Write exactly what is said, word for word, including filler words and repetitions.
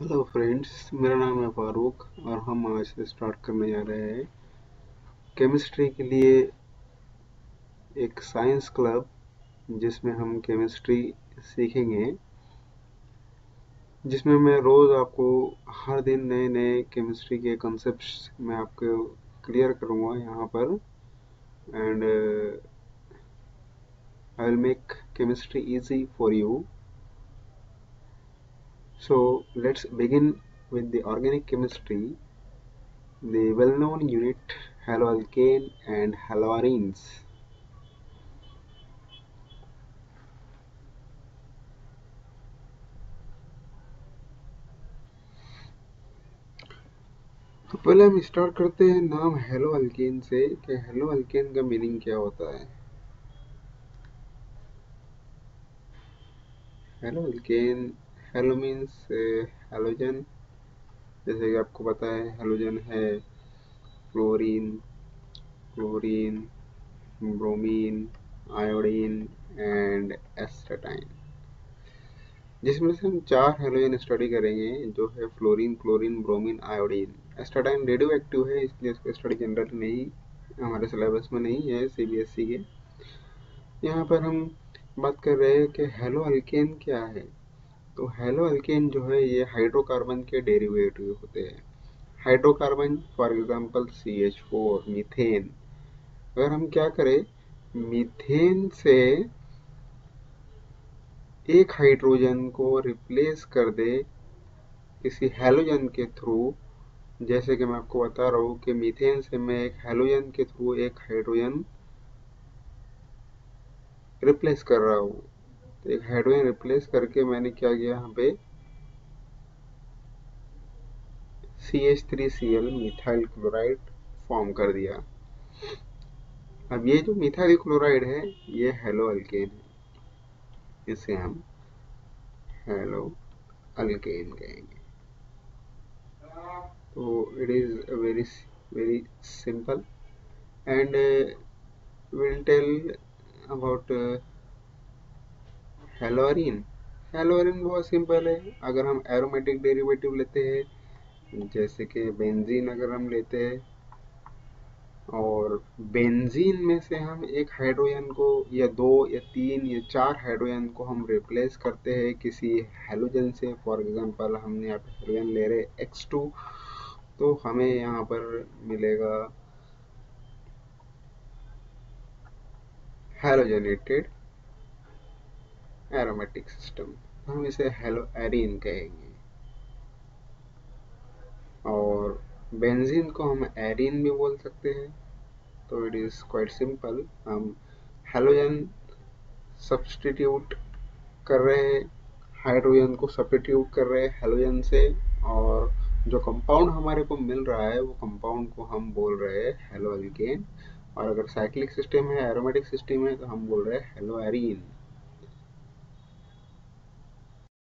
Hello friends, मेरा नाम है फारूक और हम आज से स्टार्ट करने जा रहे हैं केमिस्ट्री के लिए एक साइंस क्लब, जिसमें हम केमिस्ट्री सीखेंगे, जिसमें मैं रोज़ आपको हर दिन नए नए केमिस्ट्री के कॉन्सेप्ट्स मैं आपको क्लियर करूँगा यहाँ पर। And I will make chemistry easy for you. So let's begin with the organic chemistry, the well-known unit haloalkane and haloarenes. तो पहले हम स्टार्ट करते हैं नाम हेलो अल्केन से कि हेलो अल्केन का मीनिंग क्या होता है। Haloalkane, halo means halogen, जैसे कि आपको पता है हेलोजन है fluorine, chlorine, bromine, iodine and astatine, जिसमें से हम चार हेलोजन स्टडी करेंगे, जो है fluorine, chlorine, bromine, iodine. Astatine radioactive है, इसलिए इसका स्टडी जनरल नहीं हमारे सिलेबस में नहीं है सीबीएसई के। यहाँ पर हम बात कर रहे हैं कि हेलो अल्केन क्या है। तो हेलो अल्केन जो है ये हाइड्रोकार्बन के डेरिवेटिव होते हैं। Hydrocarbon for example C H four, methane. अगर हम क्या करें, मीथेन से एक हाइड्रोजन को रिप्लेस कर दे किसी हेलोजन के थ्रू, जैसे कि मैं आपको बता रहा हूँ कि मीथेन से मैं एक हेलोजन के थ्रू एक हाइड्रोजन रिप्लेस कर रहा हूँ। तो एक हाइड्रोजन रिप्लेस करके मैंने क्या किया, यहाँ पे C H three C L methyl chloride form कर दिया। अब ये जो मिथाइल क्लोराइड है ये हेलो अल्केन है, इसे हम हेलो अल्केन कहेंगे। तो it is very very simple and will tell about haloarene. Haloarene बहुत सिंपल है। अगर हम एरोमेटिक डेरिवेटिव लेते हैं, जैसे कि बेंजीन अगर हम लेते हैं, और बेंजीन में से हम एक हाइड्रोजन को या दो या तीन या चार हाइड्रोजन को हम रिप्लेस करते हैं किसी हेलोजन से। फॉर एग्जांपल हमने यहाँ पे हाइड्रोजन ले रहे एक्स टू, तो हमें यहाँ पर मिलेगा हेलोजनेटेड एरोमेटिक सिस्टम, हम इसे हेलोएरीन कहेंगे। और बेंजीन को हम एरीन भी बोल सकते हैं। तो इट इज़ क्वाइट सिंपल, हम हेलोजन सब्सटीट्यूट कर रहे हैं, हाइड्रोजन को सब्स्टिट्यूट कर रहे हैं हेलोजन से, और जो कंपाउंड हमारे को मिल रहा है वो कंपाउंड को हम बोल रहे हैं हेलो अल्केन। और अगर साइक्लिक सिस्टम है, एरोमेटिक सिस्टम है, तो हम बोल रहे हैं हेलो एरीन।